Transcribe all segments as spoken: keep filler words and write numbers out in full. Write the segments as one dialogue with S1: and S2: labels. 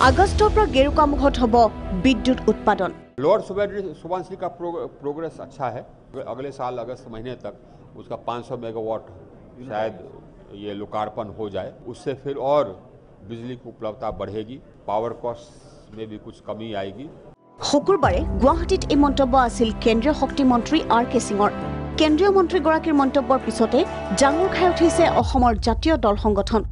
S1: আগষ্টৰ পৰা গেৰুকামুখত হ'ব বিদ্যুৎ উৎপাদন।
S2: लोअर सुबनसिरी का प्रोग्रेस अच्छा है। अगले साल अगस्त महीने तक उसका पाँच सौ मेगावाट शायद ये लोकार्पण हो जाए। उससे फिर और बिजली की उपलब्धता बढ़ेगी, पावर कॉस्ट में भी कुछ कमी आएगी।
S1: শুকুৰবাৰে গুৱাহাটীত এই মন্তব্য আছিল কেন্দ্ৰীয় শক্তি মন্ত্ৰী আৰ কে সিঙৰ। কেন্দ্ৰীয় মন্ত্ৰীগৰাকীৰ মন্তব্যৰ পিছতে জাঙুৰ খাই উঠিছে অসমৰ জাতীয় দল সংগঠন।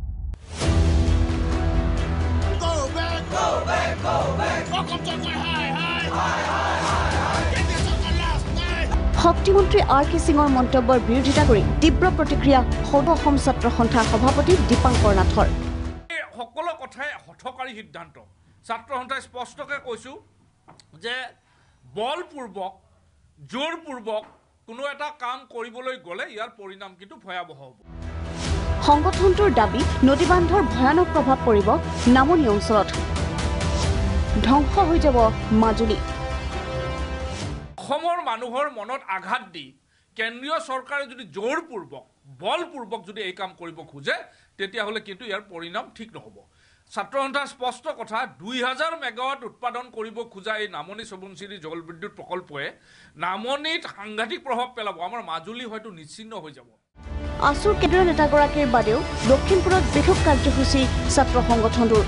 S1: শক্তিমন্ত্ৰী আৰ কে সিঙৰ মন্তব্যৰ বিৰোধিতা কৰি তীব্ৰ প্ৰতিক্ৰিয়া সৰ্ব অসম ছাত্ৰ সন্থাৰ সভাপতি দীপাংকৰ নাথৰ।
S3: সকলো কথাই হঠকাৰী সিদ্ধান্ত। ছাত্ৰ সন্থাই স্পষ্টকৈ কৈছো যে বলপূৰ্বক জোৰপূৰ্বক কোনো এটা কাম কৰিবলৈ গ'লে ইয়াৰ পৰিণাম কিন্তু ভয়াৱহ হ'ব।
S1: সংগঠনটোৰ দাবী নদীবান্ধৰ ভয়ানক প্ৰভাৱ পৰিব নামনি অঞ্চলত। ধ্বংস হৈ যাব মাজুলী।
S3: অসমৰ মানুহৰ মনত আঘাত দি কেন্দ্ৰীয় চৰকাৰে যদি জোৰপূৰ্বক বলপূৰ্বক যদি এই কাম কৰিব খোজে তেতিয়াহ'লে কিন্তু ইয়াৰ পৰিণাম ঠিক নহ'ব। ছাত্ৰ সন্থাৰ স্পষ্ট কথা, দুই হাজাৰ মেগাৱাট উৎপাদন কৰিব খোজা এই নামনি সোৱণশিৰি জলবিদ্যুৎ প্ৰকল্পই নামনিত সাংঘাতিক প্ৰভাৱ পেলাব। আমাৰ মাজুলী হয়তো নিশ্চিন্ন হৈ যাব।
S1: আছুৰ কেন্দ্ৰীয় নেতাগৰাকীৰ বাদেও লখিমপুৰত বিক্ষোভ কাৰ্যসূচী ছাত্ৰ সংগঠনটোৰ।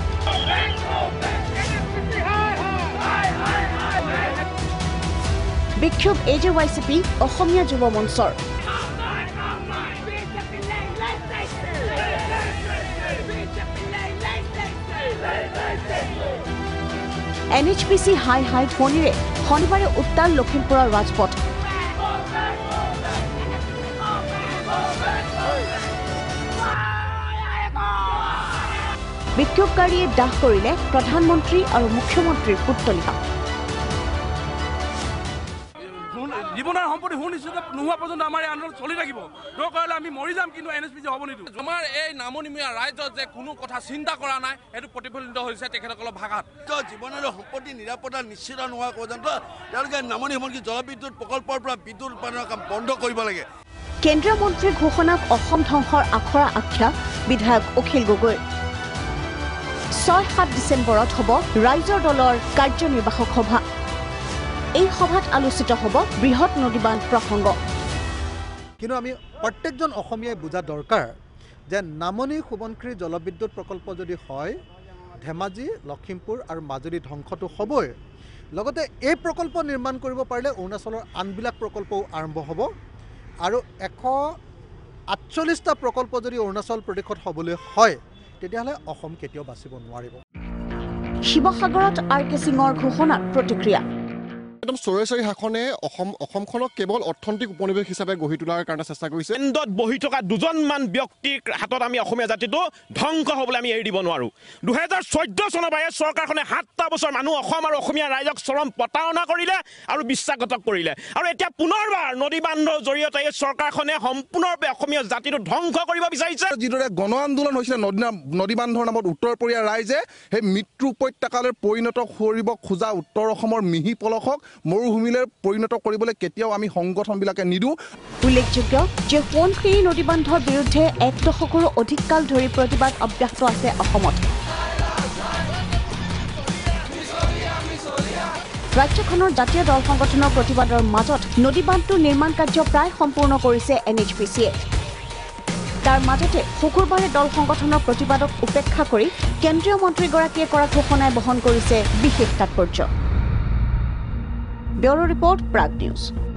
S1: বিক্ষোভ A J Y C P অসমীয়া যুৱ মঞ্চৰ। এন এইচ পি চি হাই হাই ধ্বনিৰে শনিবাৰে উত্তাল লখিমপুৰৰ ৰাজপথ। বিক্ষোভকাৰীয়ে দাহ কৰিলে প্ৰধানমন্ত্ৰী আৰু মুখ্যমন্ত্ৰীৰ পুতলিকা।
S3: জীৱনৰ সম্পত্তি সুনিশ্চিত নোহোৱা পৰ্যন্ত আমাৰ এই আন্দোলন চলি থাকিব। দৰকাৰ আমি মৰি যাম, কিন্তু এন এছ পি চি হ'ব নিদিওঁ। আমাৰ এই নামনিমীয়া ৰাইজত যে কোনো কথা চিন্তা কৰা নাই, সেইটো প্ৰতিফলিত হৈছে তেখেতসকলৰ ভাষাত।
S4: জীৱনৰ সম্পত্তি নিৰাপত্তা নিশ্চিত নোহোৱা পৰ্যন্ত তেওঁলোকে নামনি সমষ্টি জলবিদ্যুৎ প্ৰকল্পৰ পৰা বিদ্যুৎ উৎপাদনৰ কাম বন্ধ কৰিব লাগে।
S1: কেন্দ্ৰীয় মন্ত্ৰীৰ ঘোষণাক অসম ধ্বংসৰ আখৰা আখ্যা বিধায়ক অখিল গগৈ। ছয় সাত ডিচেম্বৰত হ'ব ৰাইজৰ দলৰ কাৰ্যনিৰ্বাহক সভা। এই সভাত আলোচিত হ'ব বৃহৎ নদীবান্ধ প্ৰসংগ।
S5: কিন্তু আমি প্ৰত্যেকজন অসমীয়াই বুজা দৰকাৰ যে নামনি সোৱণশিৰি জলবিদ্যুৎ প্ৰকল্প যদি হয়, ধেমাজি, লখিমপুৰ আৰু মাজুলী ধ্বংসটো হ'বই। লগতে এই প্ৰকল্প নিৰ্মাণ কৰিব পাৰিলে অৰুণাচলৰ আনবিলাক প্ৰকল্পও আৰম্ভ হ'ব। আৰু এশ আঠচল্লিছটা প্ৰকল্প যদি অৰুণাচল প্ৰদেশত হ'বলৈ হয় তেতিয়াহ'লে অসম কেতিয়াও বাচিব নোৱাৰিব।
S1: শিৱসাগৰত আৰ কে সিঙৰ ঘোষণাৰ প্ৰতিক্ৰিয়া।
S6: একদম চৰকাৰী শাসনে অসম অসমখনক কেৱল অৰ্থনৈতিক উপনিৱেশ হিচাপে গঢ়ি তোলাৰ কাৰণে চেষ্টা কৰিছে। কেন্দ্ৰত বহি থকা দুজনমান ব্যক্তিৰ হাতত আমি অসমীয়া জাতিটো ধ্বংস হ'বলৈ আমি এৰি দিব নোৱাৰোঁ। দুহেজাৰ চৈধ্য চনৰ পৰা এই চৰকাৰখনে সাতটা বছৰ মানুহ অসম আৰু অসমীয়া ৰাইজক চৰম প্ৰতাৰণা কৰিলে আৰু বিশ্বাসঘাতক কৰিলে। আৰু এতিয়া পুনৰবাৰ নদী বান্ধৰ জৰিয়তে এই চৰকাৰখনে সম্পূৰ্ণৰূপে অসমীয়া জাতিটো ধ্বংস কৰিব বিচাৰিছে।
S7: যিদৰে গণ আন্দোলন হৈছিলে নদী নদী বান্ধৰ নামত উত্তৰপৰীয়া ৰাইজে সেই মৃত্যু উপত্যকালৈ পৰিণত কৰিব খোজা উত্তৰ অসমৰ মিহি পলসক মৰুভূমিলৈ পৰিণত কৰিবলৈ কেতিয়াও আমি সংগঠনবিলাকে নিদিওঁ।
S1: উল্লেখযোগ্য যে সোৱণশিৰি নদীবান্ধৰ বিৰুদ্ধে এক দশকৰো অধিক কাল ধৰি প্ৰতিবাদ অব্যাহত আছে অসমত। ৰাজ্যখনৰ জাতীয় দল সংগঠনৰ প্ৰতিবাদৰ মাজত নদীবান্ধটোৰ নিৰ্মাণ কাৰ্য প্ৰায় সম্পূৰ্ণ কৰিছে এন এইচ পি চিয়ে। তাৰ মাজতে শুকুৰবাৰে দল সংগঠনৰ প্ৰতিবাদক উপেক্ষা কৰি কেন্দ্ৰীয় মন্ত্ৰীগৰাকীয়ে কৰা ঘোষণাই বহন কৰিছে বিশেষ তাৎপৰ্য। Bureau report, Prag news.